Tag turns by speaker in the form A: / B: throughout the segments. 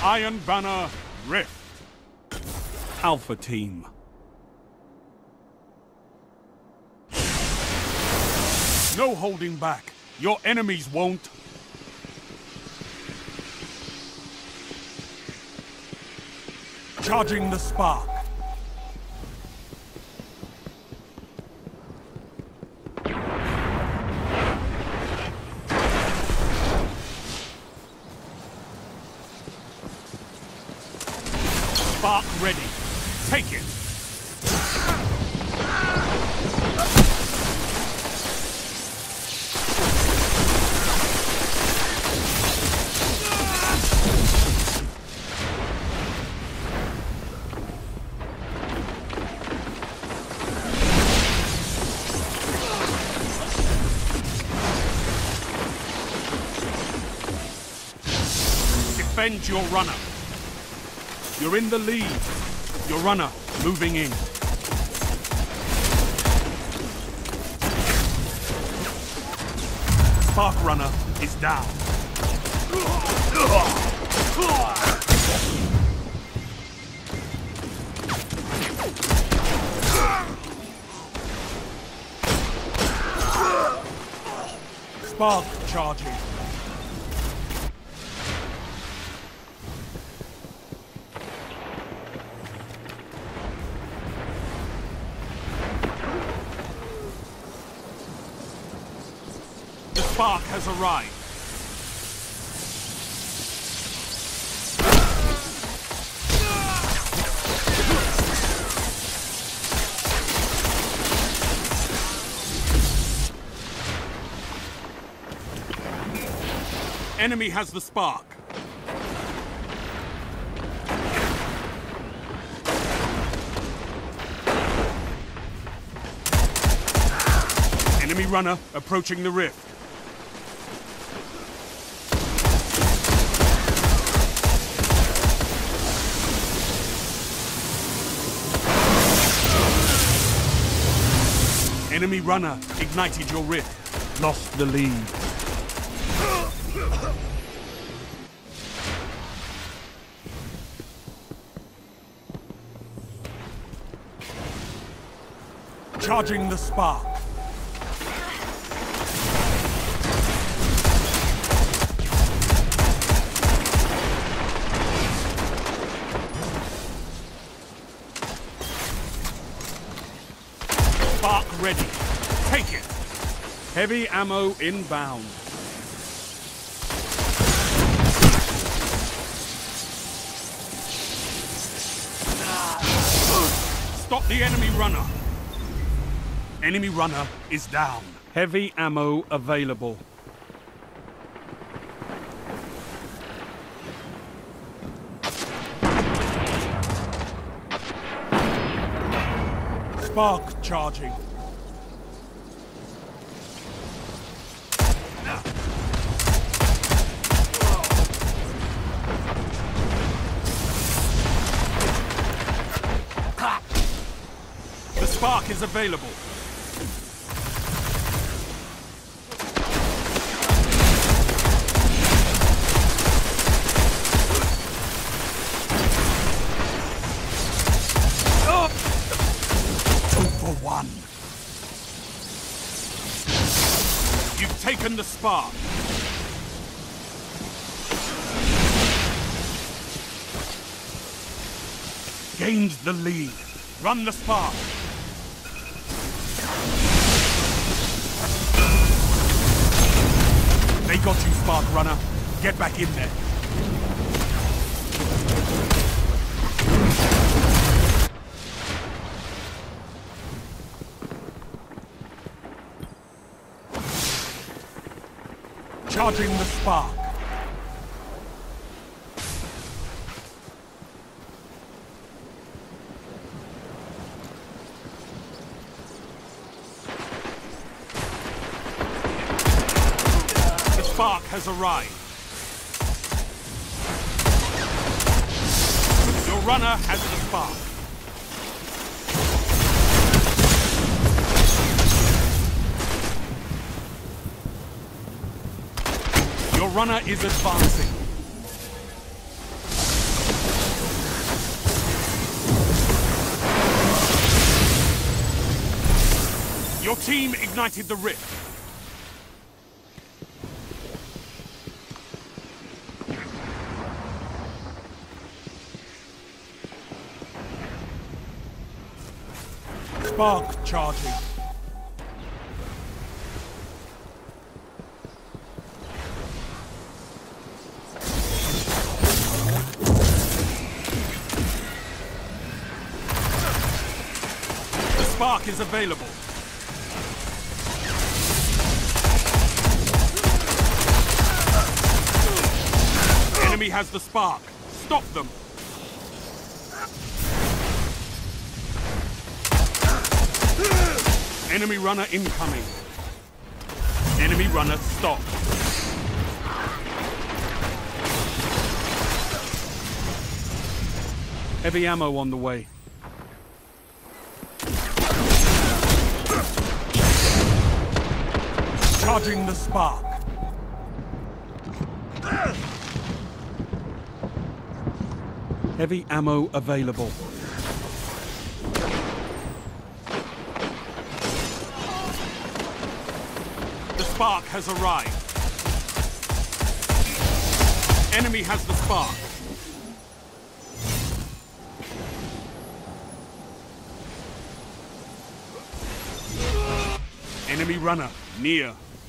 A: Iron Banner Rift. Alpha Team. No holding back. Your enemies won't. Charging the spark. Spark ready. Take it. Defend your runner. You're in the lead. Your runner moving in. Spark runner is down. Spark charging. Spark has arrived. Enemy has the spark. Enemy runner approaching the rift. Enemy runner ignited your rift. Lost the lead. Charging the spark. Spark ready. Take it. Heavy ammo inbound. Stop the enemy runner. Enemy runner is down. Heavy ammo available. Spark charging. The spark is available. One. You've taken the spark. Gained the lead. Run the spark. They got you, Spark Runner. Get back in there. Charging the spark. The spark has arrived. Your runner has the spark. Your runner is advancing. Your team ignited the rift. Spark charging. The spark is available. Enemy has the spark. Stop them. Enemy runner incoming. Enemy runner stop. Heavy ammo on the way. Charging the spark. Heavy ammo available. The spark has arrived. Enemy has the spark. Enemy runner near.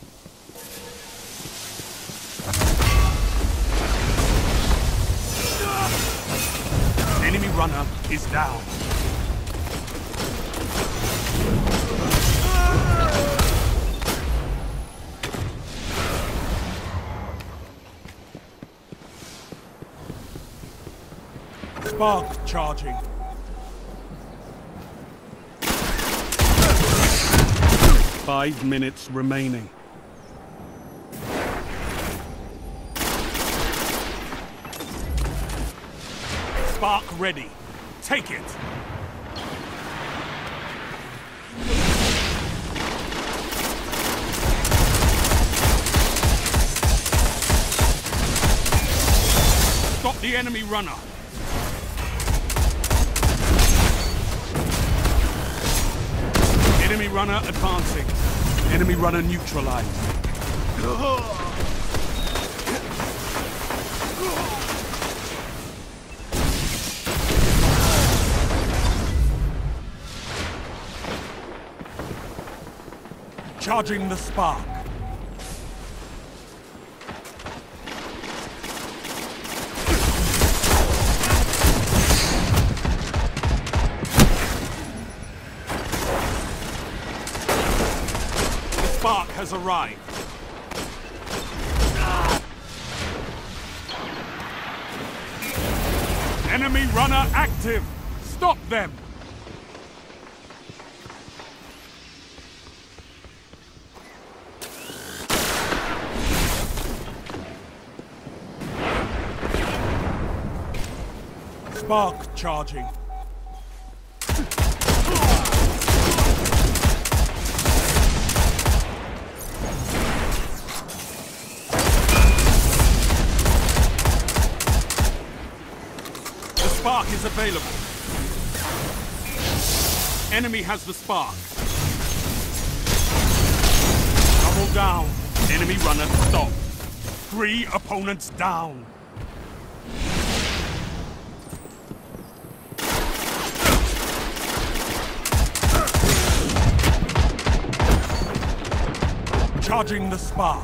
A: Enemy runner is down. Spark charging. Five minutes remaining. Spark ready. Take it. Stop the enemy runner. Enemy runner advancing. Enemy runner neutralized. Charging the spark. The spark has arrived. Enemy runner active. Stop them. Spark charging. The spark is available. Enemy has the spark. Double down. Enemy runner stop. 3 opponents down. Charging the spark.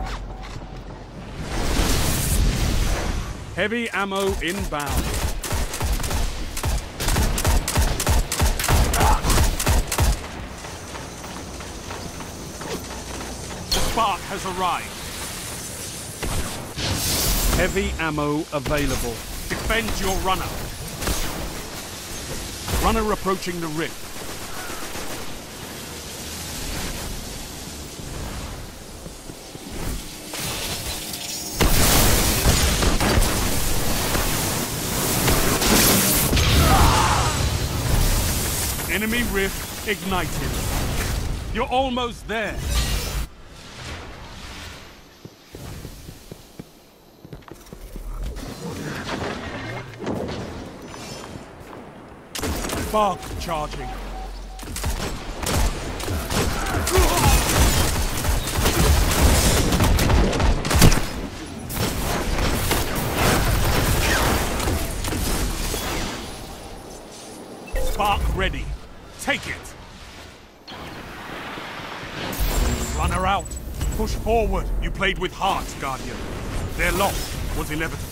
A: Heavy ammo inbound. The spark has arrived. Heavy ammo available. Defend your runner. Runner approaching the rift. Enemy rift ignited. You're almost there. Spark charging. spark ready. Take it. Runner out. Push forward. You played with heart, Guardian. Their loss was inevitable.